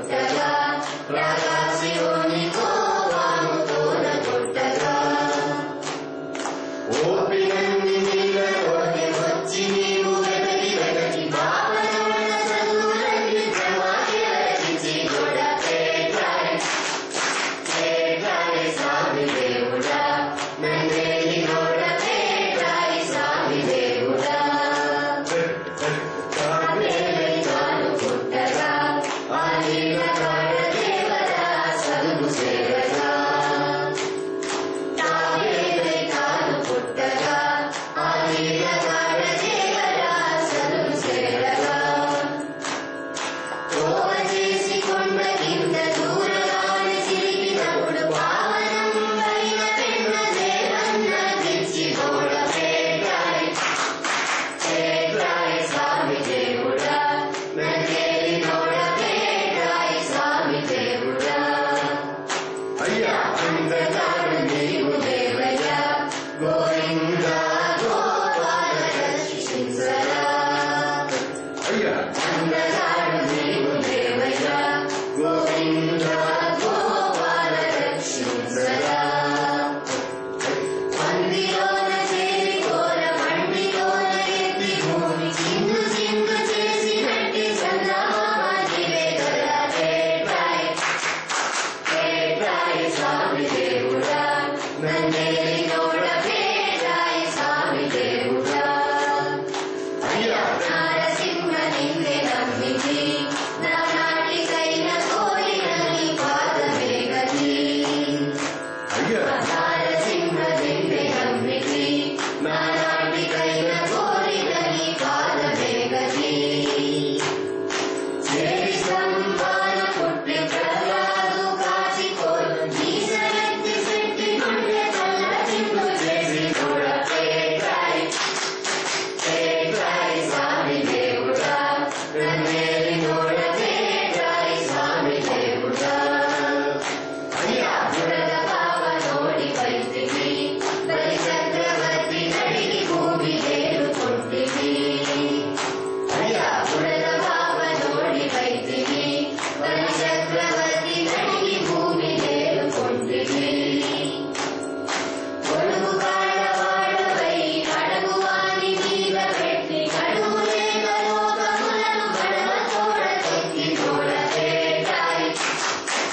కొట్టగా రాగాశివుని కోవాముతోన కొట్టగా ఓపినన్ని నీళ్ళలోకి వచ్చి నీవు వెదకి వెదకి భావనముల చదువులన్నీ బ్రహ్మాకిరచి కూడా పేట్రాయి స్వామి దేవుడా నన్నేలి నోడ పేట్రాయి స్వామి దేవుడా కాలు పుట్టగా ఆ నీళ్ళ కాడ దేవరా చదువు సేవగా కాలు పుట్టగా ఆ నీళ్ళ కాడ దేవరా చదువు సేవగా తోవ చేసి కొండ కింద దూరగానే సిరిగినప్పుడు పావనం పైన పెన్న దేవన్న తెచ్చి గోడ పేట్రాయి స్వామి దేవుడా నన్నేలి నోడ పేట్రాయి స్వామి దేవుడా అందగాడు నీవు దేవయ్యా గోవింద గోపాల రక్షించరా అందగాడు నీవు దేవయ్యా గోవింద గోపాల రక్షించరా మందిలోన చేరి కోర మండిలోన ఎత్తి భూమి చిందు చిందు చేసినట్టి చందమామ నీవే కదా పేట్రాయి స్వామి దేవుడా నన్నేలి నోడ పేట్రాయి స్వామి దేవుడా నారసింహ నిన్నే నమ్మితి నా నాటికైన కోరిన నీ పాదమే గతి నారసింహ నిన్నే నమ్మితి నా నాటికైన కోరిన నీ పాదమే గతి చేరి సంపాన పుట్టి ప్రహ్లాదు కాచిపోరు నీసరెత్తి శెట్టి గుండె కల్ల చిందు చేసి కూడా పేట్రాయి స్వామి దేవుడా నన్నేలి నోడ పేట్రాయి స్వామి దేవుడా బురద పావనోడి పైతివి బలి చక్రవర్తి నడిగి భూమి ఏరుకుంటివి బురద పావనోడి పైతివి బలి చక్రవర్తి నడిగి భూమి ఏరుకుంటివి కొడుకు కాడవాడవై కడుగు వాని మీద పెట్టి కడుగు లేక లోకములను గడవ తోడ తొక్కి తోడ పేట్రాయి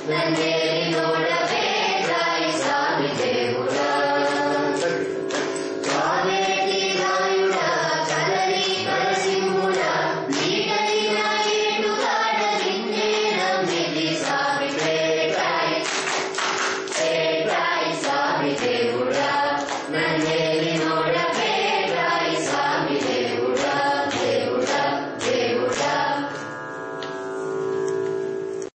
నన్నేరి నోడవేదాయి స్వామి దేవుడా కావేటి రాయుడా కదలి కరసింహుడా నీకైన ఏడుగాడ నిన్నే నమ్మిది స్వామి పేటాయి స్వామి దేవుడా నన్నే